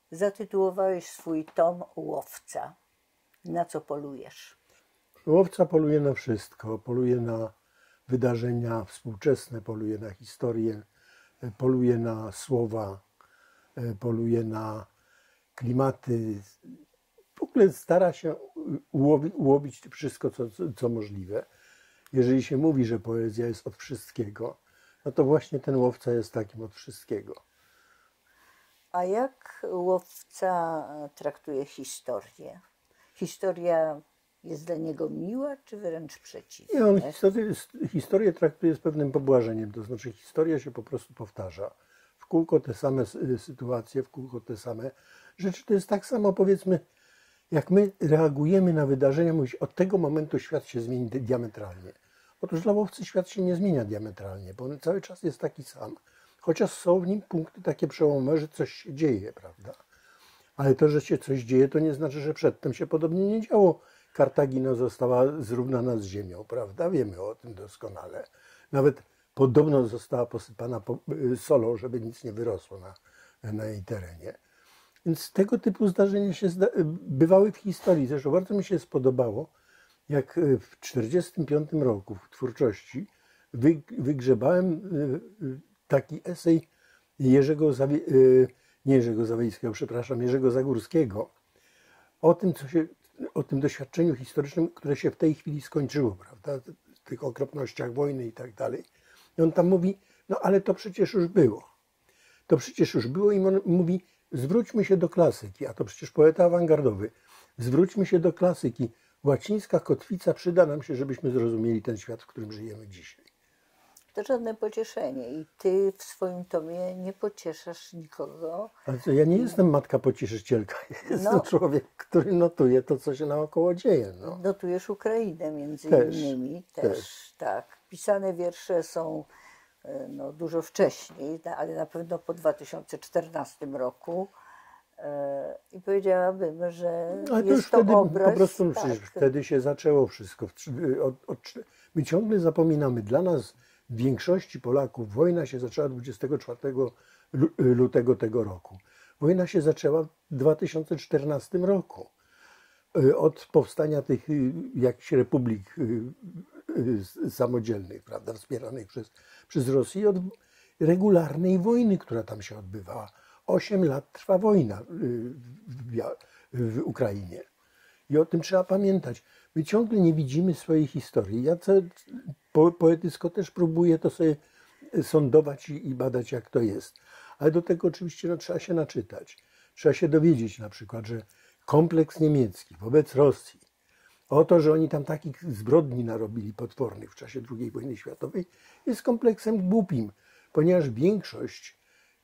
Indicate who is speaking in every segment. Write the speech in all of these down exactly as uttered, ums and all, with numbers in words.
Speaker 1: Zatytułowałeś swój tom Łowca. Na co polujesz?
Speaker 2: Łowca poluje na wszystko. Poluje na wydarzenia współczesne, poluje na historię, poluje na słowa, poluje na klimaty. W ogóle stara się ułowi, ułowić wszystko, co, co możliwe. Jeżeli się mówi, że poezja jest od wszystkiego, no to właśnie ten Łowca jest takim od wszystkiego.
Speaker 1: A jak Łowca traktuje historię? Historia jest dla niego miła, czy wręcz przeciwnie?
Speaker 2: Nie, on historię, historię traktuje z pewnym pobłażeniem, to znaczy historia się po prostu powtarza. W kółko te same sytuacje, w kółko te same rzeczy. To jest tak samo, powiedzmy, jak my reagujemy na wydarzenia, mówić, od tego momentu świat się zmieni diametralnie. Otóż dla Łowcy świat się nie zmienia diametralnie, bo on cały czas jest taki sam. Chociaż są w nim punkty takie przełomowe, że coś się dzieje, prawda? Ale to, że się coś dzieje, to nie znaczy, że przedtem się podobnie nie działo. Kartagina została zrównana z ziemią, prawda? Wiemy o tym doskonale. Nawet podobno została posypana solą, żeby nic nie wyrosło na, na jej terenie. Więc tego typu zdarzenia się bywały w historii. Zresztą bardzo mi się spodobało, jak w tysiąc dziewięćset czterdziestym piątym roku w twórczości wygrzebałem taki esej Jerzego, Zawie... nie Jerzego Zawiejskiego, przepraszam, Jerzego Zagórskiego o tym, co się, o tym doświadczeniu historycznym, które się w tej chwili skończyło, prawda, tych okropnościach wojny i tak dalej. I on tam mówi, no ale to przecież już było. To przecież już było i on mówi, zwróćmy się do klasyki, a to przecież poeta awangardowy, zwróćmy się do klasyki. Łacińska kotwica przyda nam się, żebyśmy zrozumieli ten świat, w którym żyjemy dzisiaj.
Speaker 1: To żadne pocieszenie i ty w swoim tomie nie pocieszasz nikogo.
Speaker 2: Ale co, ja nie jestem matka pocieszycielka, jestem
Speaker 1: No.
Speaker 2: człowiek, który notuje to, co się naokoło dzieje. No.
Speaker 1: Notujesz Ukrainę między
Speaker 2: Też,
Speaker 1: innymi. Też,
Speaker 2: też.
Speaker 1: tak. Pisane wiersze są no, dużo wcześniej, ale na pewno po dwa tysiące czternastym roku. I powiedziałabym, że
Speaker 2: Ale to
Speaker 1: jest
Speaker 2: już
Speaker 1: to
Speaker 2: wtedy
Speaker 1: obraz.
Speaker 2: po prostu
Speaker 1: tak.
Speaker 2: przecież wtedy się zaczęło wszystko. Od, od, my ciągle zapominamy, dla nas, w większości Polaków, wojna się zaczęła dwudziestego czwartego lutego tego roku. Wojna się zaczęła w dwa tysiące czternastym roku. Od powstania tych jakichś republik samodzielnych, prawda, wspieranych przez, przez Rosję, od regularnej wojny, która tam się odbywała. Osiem lat trwa wojna w, w Ukrainie. I o tym trzeba pamiętać. My ciągle nie widzimy swojej historii. Ja co, po, poetycko też próbuję to sobie sądować i, i badać, jak to jest. Ale do tego oczywiście no, trzeba się naczytać. Trzeba się dowiedzieć na przykład, że kompleks niemiecki wobec Rosji, o to, że oni tam takich zbrodni narobili potwornych w czasie drugiej wojny światowej, jest kompleksem głupim, ponieważ większość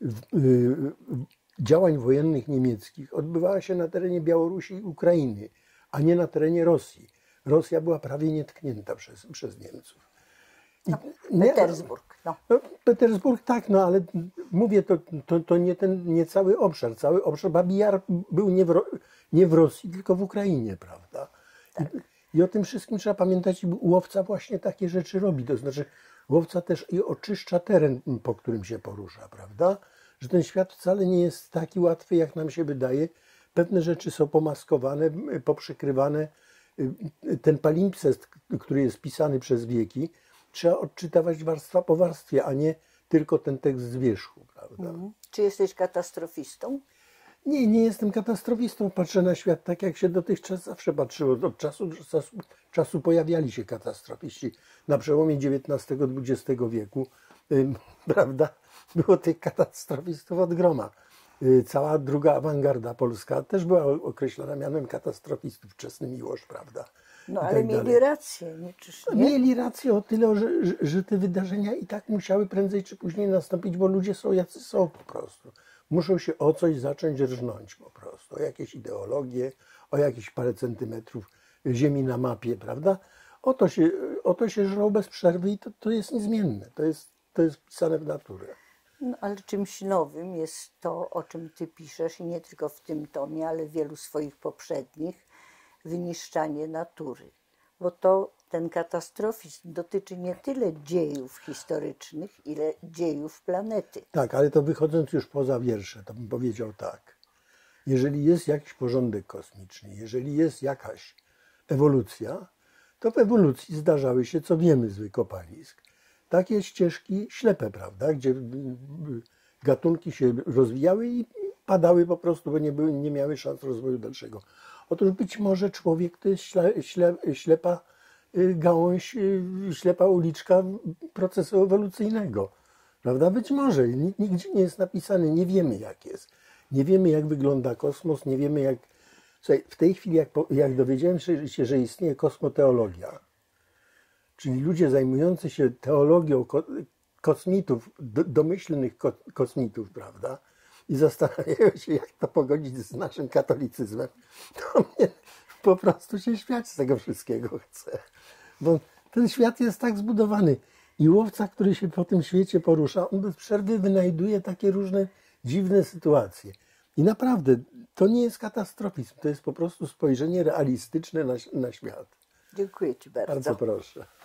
Speaker 2: działań wojennych niemieckich odbywała się na terenie Białorusi i Ukrainy, a nie na terenie Rosji. Rosja była prawie nietknięta przez, przez Niemców. I,
Speaker 1: no, Petersburg. No.
Speaker 2: No, Petersburg tak, no ale mówię, to, to, to nie, ten, nie cały obszar. Cały obszar Babi Jar był nie w, nie w Rosji, tylko w Ukrainie, prawda? Tak. I, I o tym wszystkim trzeba pamiętać i Łowca właśnie takie rzeczy robi. To znaczy Łowca też i oczyszcza teren, po którym się porusza, prawda? Że ten świat wcale nie jest taki łatwy, jak nam się wydaje. Pewne rzeczy są pomaskowane, poprzykrywane. Ten palimpsest, który jest pisany przez wieki, trzeba odczytywać warstwa po warstwie, a nie tylko ten tekst z wierzchu, prawda?
Speaker 1: Mhm. Czy jesteś katastrofistą?
Speaker 2: Nie, nie jestem katastrofistą. Patrzę na świat tak, jak się dotychczas zawsze patrzyło. Od czasu do czasu, czasu pojawiali się katastrofiści. Na przełomie dziewiętnastego dwudziestego wieku, yy, prawda, było tych katastrofistów od groma. Yy, cała druga awangarda polska też była określona mianem katastrofistów. Wczesny Miłosz, prawda?
Speaker 1: No
Speaker 2: I
Speaker 1: ale
Speaker 2: tak
Speaker 1: mieli
Speaker 2: dalej.
Speaker 1: rację. Nie, czyż nie?
Speaker 2: Mieli rację o tyle, że, że, że te wydarzenia i tak musiały prędzej czy później nastąpić, bo ludzie są jacy są po prostu. Muszą się o coś zacząć rżnąć po prostu, o jakieś ideologie, o jakieś parę centymetrów ziemi na mapie, prawda? O to się, o to się żrą bez przerwy i to, to jest niezmienne, to jest, to jest wpisane w naturę.
Speaker 1: No, ale czymś nowym jest to, o czym ty piszesz i nie tylko w tym tomie, ale w wielu swoich poprzednich, wyniszczanie natury. Bo to ten katastrofizm dotyczy nie tyle dziejów historycznych, ile dziejów planety.
Speaker 2: Tak, ale to wychodząc już poza wiersze, to bym powiedział tak, Jeżeli jest jakiś porządek kosmiczny, jeżeli jest jakaś ewolucja, to w ewolucji zdarzały się, co wiemy z wykopalisk, takie ścieżki ślepe, prawda, gdzie gatunki się rozwijały i padały po prostu, bo nie, były, nie miały szans rozwoju dalszego. Otóż być może człowiek to jest śle, śle, ślepa gałąź, ślepa uliczka procesu ewolucyjnego. Prawda? Być może. Nigdzie nie jest napisane, nie wiemy jak jest. Nie wiemy jak wygląda kosmos, nie wiemy jak... Słuchaj, w tej chwili jak, jak dowiedziałem się, że istnieje kosmoteologia, czyli ludzie zajmujący się teologią kosmitów, domyślnych kosmitów, prawda? I zastanawiają się, jak to pogodzić z naszym katolicyzmem, to mnie po prostu się śmiać z tego wszystkiego chce. Bo ten świat jest tak zbudowany. I łowca, który się po tym świecie porusza, on bez przerwy wynajduje takie różne dziwne sytuacje. I naprawdę, to nie jest katastrofizm, to jest po prostu spojrzenie realistyczne na, na świat.
Speaker 1: Dziękuję Ci bardzo.
Speaker 2: Bardzo proszę.